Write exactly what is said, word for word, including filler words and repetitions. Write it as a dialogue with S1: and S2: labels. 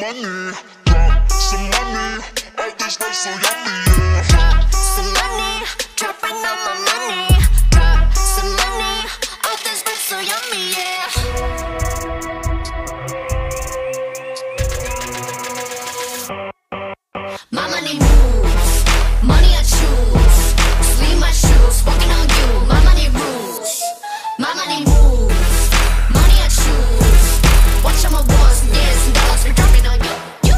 S1: money, drop some money. All this stuff so yummy, yeah.
S2: Drop some money, dropping all my money. Drop some money, all this stuff so yummy, yeah. My money moves, money I choose. Sleeve my shoes, walking on you.